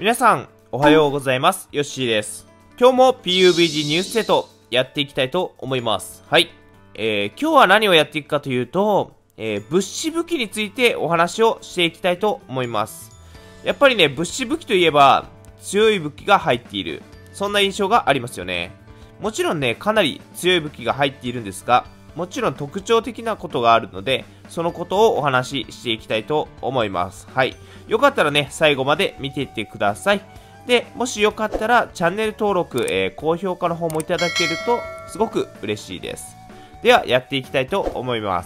皆さん、おはようございます。ヨッシーです。今日も PUBG ニュースセットやっていきたいと思います。はい。今日は何をやっていくかというと、物資武器についてお話をしていきたいと思います。やっぱりね、物資武器といえば、強い武器が入っている。そんな印象がありますよね。もちろんね、かなり強い武器が入っているんですが、もちろん特徴的なことがあるので、そのことをお話ししていきたいと思います。はい。よかったらね、最後まで見ていってください。で、もしよかったら、チャンネル登録、高評価の方もいただけると、すごく嬉しいです。では、やっていきたいと思います。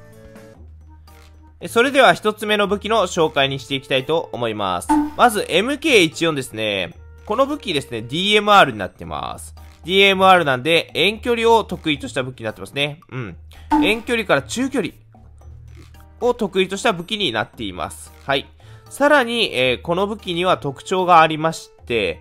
それでは、一つ目の武器の紹介にしていきたいと思います。まず、MK14 ですね。この武器ですね、DMR になってます。DMR なんで、遠距離を得意とした武器になってますね。うん。遠距離から中距離を得意とした武器になっています。はい。さらに、この武器には特徴がありまして、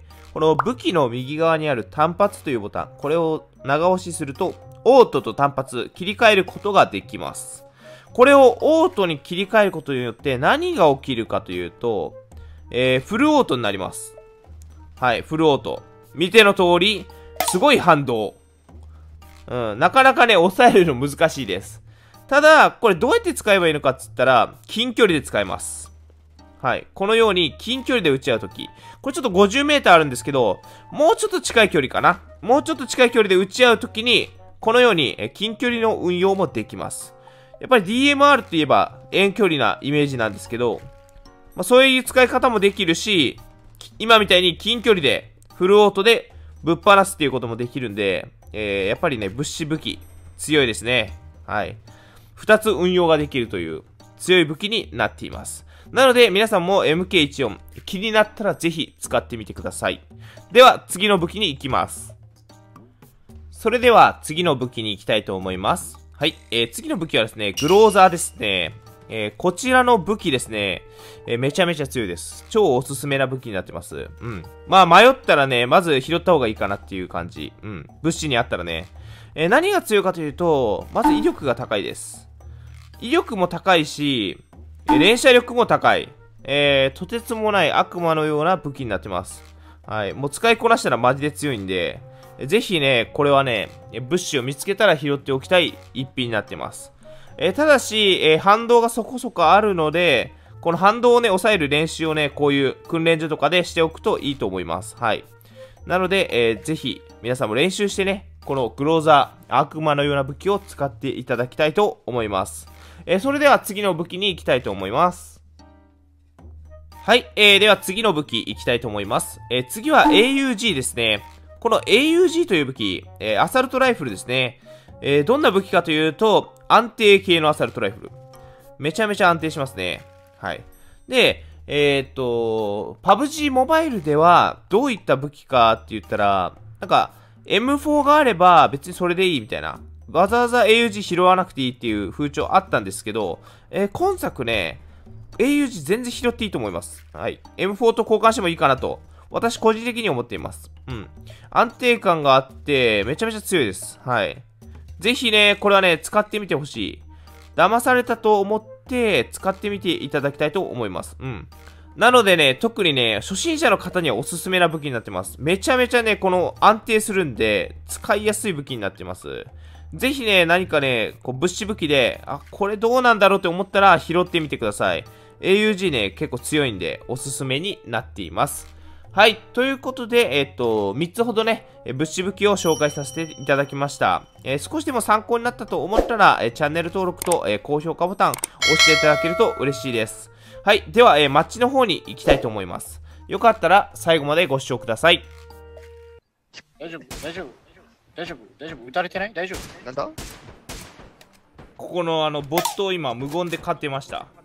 この武器の右側にある単発というボタン、これを長押しすると、オートと単発切り替えることができます。これをオートに切り替えることによって何が起きるかというと、フルオートになります。はい、フルオート。見ての通り、すごい反動。なかなかね、抑えるの難しいです。ただ、これどうやって使えばいいのかって言ったら、近距離で使えます。はい。このように、近距離で撃ち合うとき。これちょっと50メーターあるんですけど、もうちょっと近い距離かな。もうちょっと近い距離で撃ち合うときに、このように、近距離の運用もできます。やっぱり DMR といえば、遠距離なイメージなんですけど、そういう使い方もできるし、今みたいに近距離で、フルオートで、ぶっ放すっていうこともできるんで、やっぱりね、物資武器、強いですね。はい。2つ運用ができるという強い武器になっています。なので皆さんも MK14 気になったらぜひ使ってみてください。では次の武器に行きます。それでは次の武器に行きたいと思います。はい。次の武器はですね、グローザーですね。こちらの武器ですね、めちゃめちゃ強いです。超おすすめな武器になってます。うん。迷ったらね、まず拾った方がいいかなっていう感じ。うん。物資にあったらね。何が強いかというと、まず威力が高いです。威力も高いし、連射力も高い。とてつもない悪魔のような武器になってます。はい。もう使いこなしたらマジで強いんで、ぜひね、これはね、物資を見つけたら拾っておきたい一品になってます。ただし、反動がそこそこあるので、この反動をね、抑える練習をね、こういう訓練所とかでしておくといいと思います。はい。なので、ぜひ、皆さんも練習してね、このグローザー、悪魔のような武器を使っていただきたいと思います。それでは次の武器に行きたいと思います。はい、では次の武器行きたいと思います。次は AUG ですね。この AUG という武器、アサルトライフルですね。どんな武器かというと、安定系のアサルトライフル。めちゃめちゃ安定しますね。はい。で、PUBG モバイルではどういった武器かって言ったら、なんか、M4 があれば別にそれでいいみたいな。わざわざ AUG 拾わなくていいっていう風潮あったんですけど、今作ね、AUG 全然拾っていいと思います。はい。M4 と交換してもいいかなと、私個人的に思っています。うん。安定感があって、めちゃめちゃ強いです。はい。ぜひね、これはね、使ってみてほしい。騙されたと思って使ってみていただきたいと思います。うん。なのでね、特にね、初心者の方にはおすすめな武器になってます。めちゃめちゃね、この安定するんで、使いやすい武器になってます。ぜひね、何かね、こう物資武器で、これどうなんだろうって思ったら拾ってみてください。AUG ね、結構強いんで、おすすめになっています。はい。ということで、3つほどね、物資武器を紹介させていただきました。少しでも参考になったと思ったら、チャンネル登録と、高評価ボタンを押していただけると嬉しいです。はい。では、マッチの方に行きたいと思います。よかったら最後までご視聴ください。 大丈夫大丈夫大丈夫大丈夫撃たれてない大丈夫なんだ。 ここのボットを今無言で勝ってました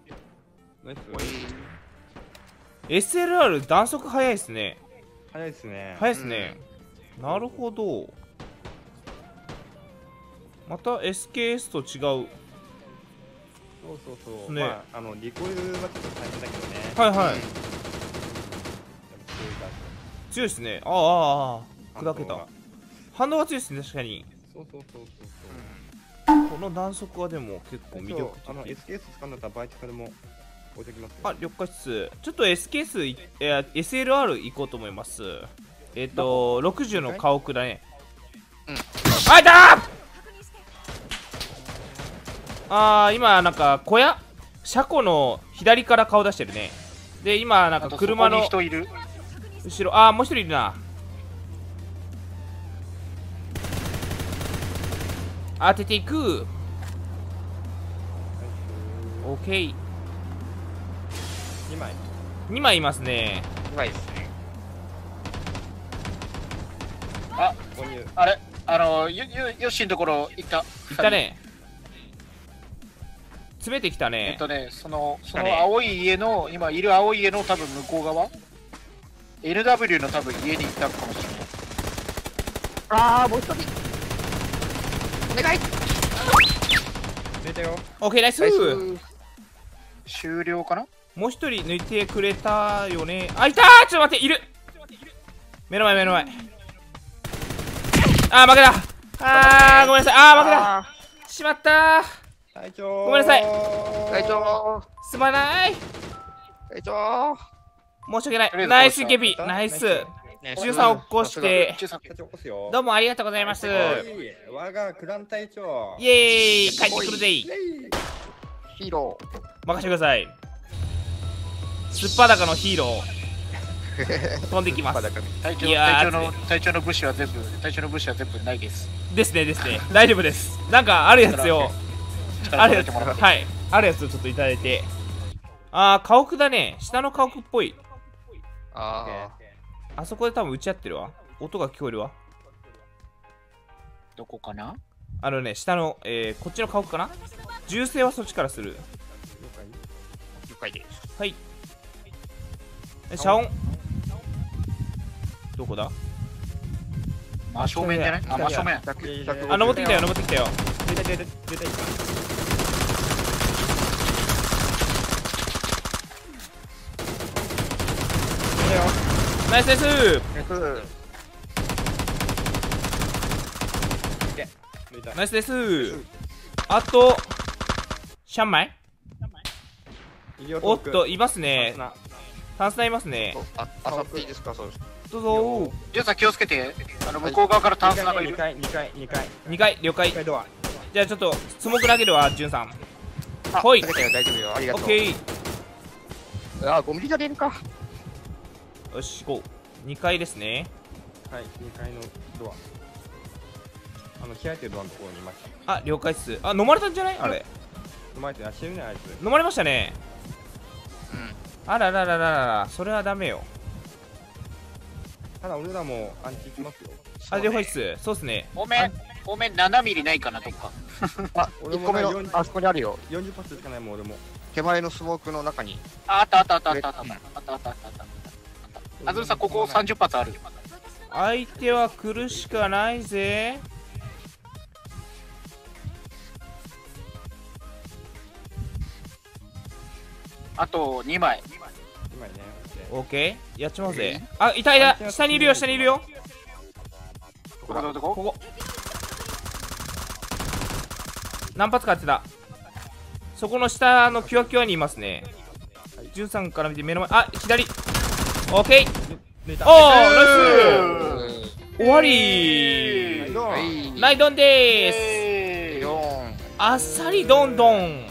。SLR 弾速早いですね。 早いですね。 早いですね。なるほど。また SKS と違う。 そうそうそう。 ね、 リコイルはちょっと大変だけどね。 はいはい。強いですね。ああ、砕けた。反応が強いですね、確かに。 そうそうそうそう。 この弾速はでも結構魅力的。 SKS 使うんだったらバイティカルも置いてきますよ。 あ、了解っす。ちょっと SLR 行こうと思います。60の家屋だね。あ、いたー。今なんか小屋車庫の左から顔出してるね。で今なんか車の人いる。 後ろ、あーもう一人いるな。当てていく。オッケー。 2枚。 2枚いますね。 うまいですね。あ、 購入。 あれヨッシーのところ行った。 いったね。詰めてきたね。 その青い家の、今いる青い家の多分向こう側 NW の多分家に行ったかもしれない。 ああ、もう一人。お願い。 出たよ。 オッケー、ナイス。 終了かな。 もう一人抜いてくれたよね。あ、いたー。ちょっと待って、いる。目の前、目の前。あー、負けた。あー、ごめんなさい。あー、負けた。しまったー。 隊長。 ごめんなさい。 隊長。 すまない。 隊長。 申し訳ない。 とりあえずナイスゲビ。ナイス。13起こして。 隊長起こすよ。 どうもありがとうございます。イ我がクラン隊長。 エーイ、帰ってくるぜ。 ヒーロ任せてください。すっぱだかのヒーロー。飛んできます。 隊長の武士は全部ないです。 ですね、ですね。大丈夫です。なんかあるやつを。あるやつ、はい。あるやつをちょっといただいて。あー、家屋だね。下の家屋っぽい。 ああそこで多分打ち合ってるわ。音が聞こえるわ。 どこかな。 下の、こっちの家屋かな。銃声はそっちからする。 了解です。 はい。遮音。どこだ。 真正面じゃない。あ、真正面。 あ、登ってきたよ、登ってきたよ。 出た。 ナイスナイス。ナイスです。あと3枚。おっと、いますね。タンスナいますね。 あさっていいですか。そうです。 どうぞ。 ジュンさん気をつけて。向こう側からタンスナがいる。 2階、了解。じゃあちょっとスモーク投げるわ、ジュンさん。ほい。 大丈夫よ。ありがとう。 オッケー。 あ、ゴミじゃねえのか。 よし、行こう。2階ですね。 はい、2階のドア。開いてるドアのところにいました。 あ、了解っす。あ、飲まれたんじゃない？あれ。 飲まれてない、死ぬね、あいつ。 飲まれましたね。あららららら、それはダメよ。 ただ俺らもアンチ行きますよ。 あ、了解っす。そうっすね。 お面7ミリないかな、どっか。 あ、1個目のあそこにあるよ。 40発しかないもん、俺も。 手前のスモークの中に。 あった。あずるさん、ここ30発ある。 相手は来るしかないぜ。 あと2枚。 2枚ね。 オッケー、やっちまうぜ。あ、いた。下にいるよ。 どこここ。何発か当てた。そこの下のキュアキュアにいますね。13から見て目の前。あ、左。オッケー。おー、ナイス。終わりー。ナイドンでーす。あっさりどんどん。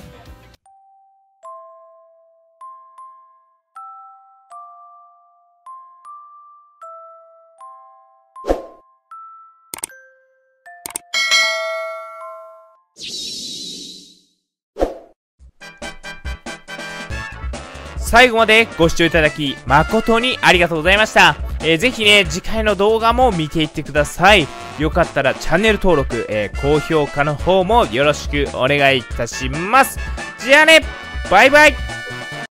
最後までご視聴いただき誠にありがとうございました。ぜひね、次回の動画も見ていってください。よかったらチャンネル登録、高評価の方もよろしくお願いいたします。じゃあね、バイバイ。